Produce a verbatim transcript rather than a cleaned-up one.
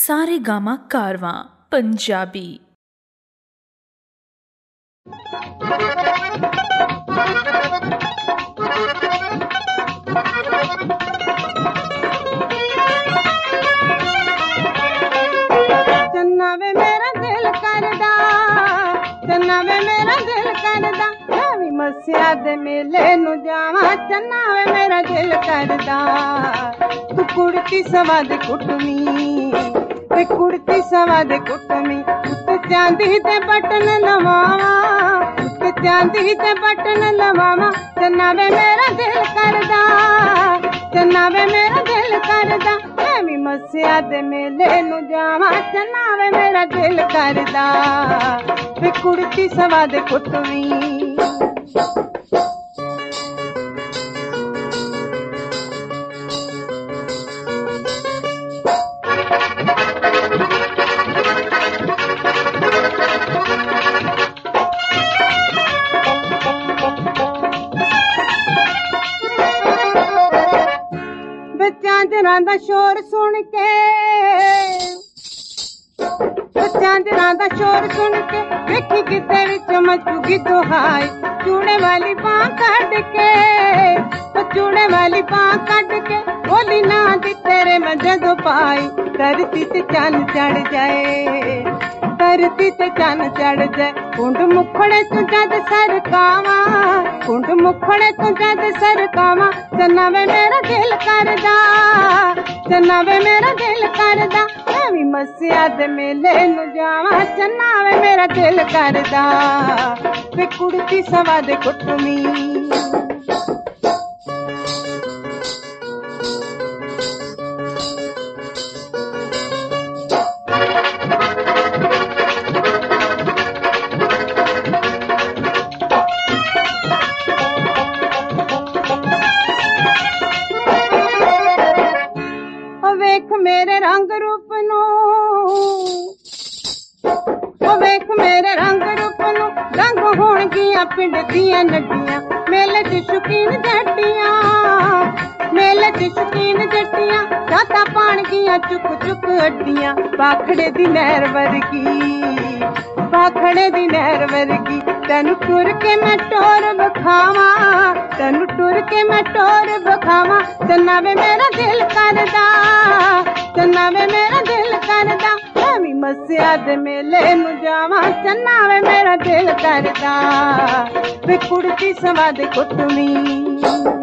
सारेगामा कारवां पंजाबी। चन्ना वे मेरा दिल करदा, चन्ना वे मेरा दिल करदा, मैं भी मस्सिया दे मेले नू जावां। चन्ना वे मेरा दिल करदा, तू कुड़ती सवा दे कुटमी, ते कुड़ती सवा दे कुटमी, उत्ते चांदी ते बटन लवावां, उत्ते चांदी ते बटन लवावां। चन्ना वे मेरा दिल करदा, चन्ना वे मेरा दिल करदा, मैं भी मस्सिया दे मेले नू जावां। चन्ना वे मेरा दिल करदा, वे कुड़ती सवा दे कुटमी। झांजरां दा शोर सुन के, झांजरां दा शोर सुन के, वेखी किते विच मचूगी दुहाई। चूड़े वाली बांह कढ के, चूड़े वाली बांह कढ के, बोली ना दी तेरे मैं जदों पाई। धरती ते चन्न चढ़ जाए, धरती ते चन्न चढ़ जाए, कुंड मुखड़े तू जद सरकावां, कुंड मुखड़े तू जद सरकावां। चन्ना वे मेरा दिल करदा, चन्ना वे मेरा दिल करदा, मैं भी मस्सिया दे मेले नू जावां। चन्ना वे मेरा दिल करदा, वे कुड़ती सवा दे कुटमी। वेख मेरे रंग रूप नू, ओ वेख मेरे रंग रूप नू, रंग होणगियां पिंड दियां नड्डियां। मेले च शौकीन जट्टियां, मेले च शौकीन जट्टियां, दाता पाणगियां चुक चुक अड्डियां। भाखड़े दी नहर वर्गी, भाखड़े दी नहर वर्गी, तैनू टुर के मैं टोर बखावां, तैनू टुर के मैं टोर बखावां। चन्ना वे मेरा दिल करदा, चन्ना वे मेरा दिल करदा, मैं भी मस्सिया दे मेले नू जावां। चन्ना वे मेरा दिल करदा, वे कुड़ती सवा दे कुटमी।